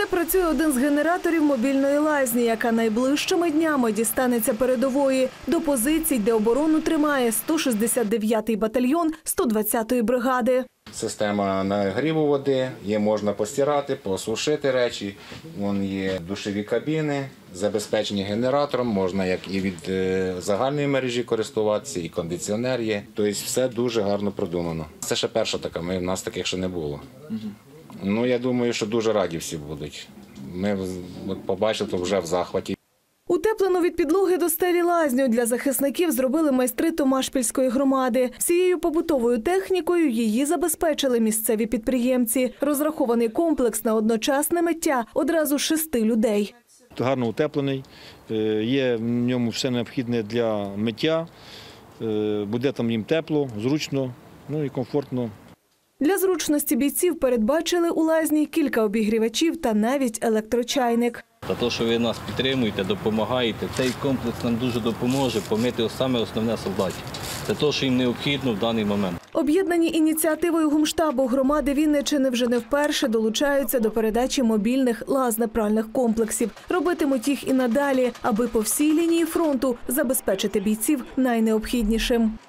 працює один з генераторів мобільної лазні, яка найближчими днями дістанеться передової до позицій, де оборону тримає 169-й батальйон 120-ї бригади. Система нагріву води, її можна постирати, посушити речі. Вон є душові кабіни, забезпечені генератором, можна як і від загальної мережі користуватися, і кондиціонер є. Тобто все дуже гарно продумано. Це ще перша така, в нас таких ще не було. Ну, я думаю, що дуже раді всі будуть. Ми побачили, то вже в захваті. Утеплену від підлоги до стелі лазню для захисників зробили майстри Томашпільської громади. Всією побутовою технікою її забезпечили місцеві підприємці. Розрахований комплекс на одночасне миття одразу 6 людей. Гарно утеплений, є в ньому все необхідне для миття, буде там їм тепло, зручно, ну і комфортно. Для зручності бійців передбачили у лазні кілька обігрівачів та навіть електрочайник. За те, що ви нас підтримуєте, допомагаєте, цей комплекс нам дуже допоможе помити саме основне солдатів. Це те, що їм необхідно в даний момент. Об'єднані ініціативою гумштабу громади Вінниччини вже не вперше долучаються до передачі мобільних лазнепральних комплексів. Робитимуть їх і надалі, аби по всій лінії фронту забезпечити бійців найнеобхіднішим.